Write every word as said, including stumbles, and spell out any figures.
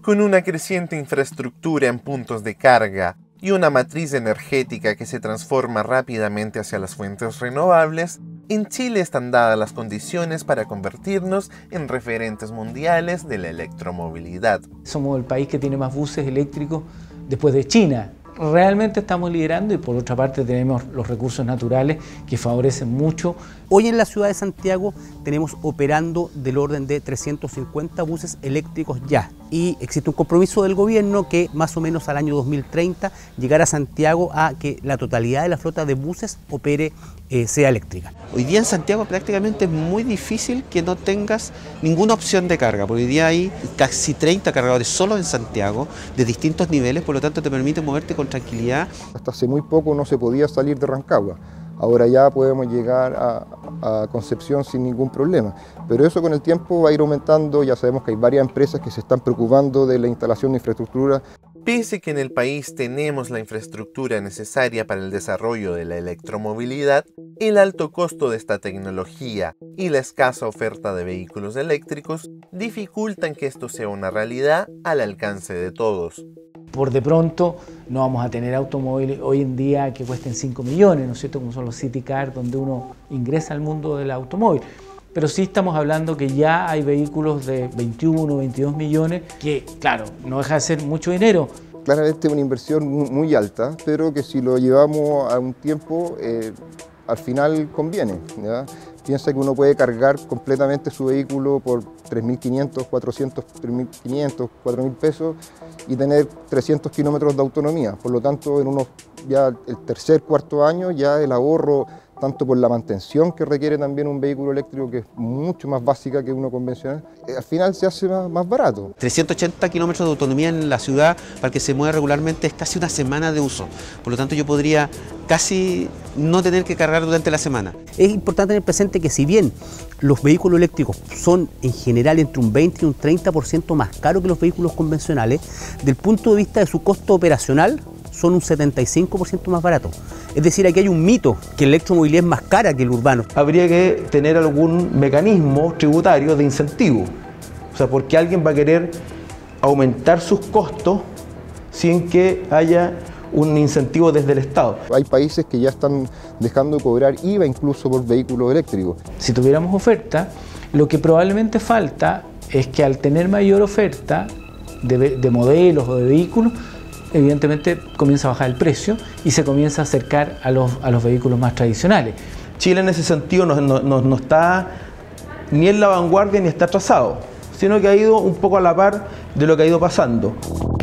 Con una creciente infraestructura en puntos de carga y una matriz energética que se transforma rápidamente hacia las fuentes renovables, en Chile están dadas las condiciones para convertirnos en referentes mundiales de la electromovilidad. Somos el país que tiene más buses eléctricos después de China. Realmente estamos liderando y por otra parte tenemos los recursos naturales que favorecen mucho. Hoy en la ciudad de Santiago tenemos operando del orden de trescientos cincuenta buses eléctricos ya y existe un compromiso del gobierno que más o menos al año dos mil treinta llegar a Santiago a que la totalidad de la flota de buses opere, eh, sea eléctrica. Hoy día en Santiago prácticamente es muy difícil que no tengas ninguna opción de carga, porque hoy día hay casi treinta cargadores solo en Santiago de distintos niveles, por lo tanto te permite moverte con tranquilidad. Hasta hace muy poco no se podía salir de Rancagua. Ahora ya podemos llegar a, a Concepción sin ningún problema, pero eso con el tiempo va a ir aumentando. Ya sabemos que hay varias empresas que se están preocupando de la instalación de infraestructura. Pese que en el país tenemos la infraestructura necesaria para el desarrollo de la electromovilidad, el alto costo de esta tecnología y la escasa oferta de vehículos eléctricos dificultan que esto sea una realidad al alcance de todos. Por de pronto no vamos a tener automóviles hoy en día que cuesten cinco millones, ¿no es cierto?, como son los City Car, donde uno ingresa al mundo del automóvil. Pero sí estamos hablando que ya hay vehículos de veintiuno, veintidós millones, que claro, no deja de ser mucho dinero. Claramente es una inversión muy alta, pero que si lo llevamos a un tiempo, eh, al final conviene, ¿ya? Piensa que uno puede cargar completamente su vehículo por tres mil quinientos, cuatrocientos, tres mil quinientos, cuatro mil pesos y tener trescientos kilómetros de autonomía. Por lo tanto, en unos, ya el tercer, cuarto año, ya el ahorro, tanto por la mantención que requiere también un vehículo eléctrico, que es mucho más básica que uno convencional, eh, al final se hace más, más barato. trescientos ochenta kilómetros de autonomía en la ciudad para que se mueva regularmente es casi una semana de uso. Por lo tanto, yo podría casi no tener que cargar durante la semana. Es importante tener presente que si bien los vehículos eléctricos son en general entre un veinte y un treinta por ciento más caros que los vehículos convencionales, del punto de vista de su costo operacional, son un setenta y cinco por ciento más baratos. Es decir, aquí hay un mito, que la electromovilidad es más cara que el urbano. Habría que tener algún mecanismo tributario de incentivo. O sea, porque alguien va a querer aumentar sus costos sin que haya un incentivo desde el Estado. Hay países que ya están dejando de cobrar I V A incluso por vehículos eléctricos. Si tuviéramos oferta, lo que probablemente falta es que al tener mayor oferta de, de modelos o de vehículos, evidentemente comienza a bajar el precio y se comienza a acercar a los, a los vehículos más tradicionales. Chile en ese sentido no, no, no, no está ni en la vanguardia ni está atrasado, sino que ha ido un poco a la par de lo que ha ido pasando.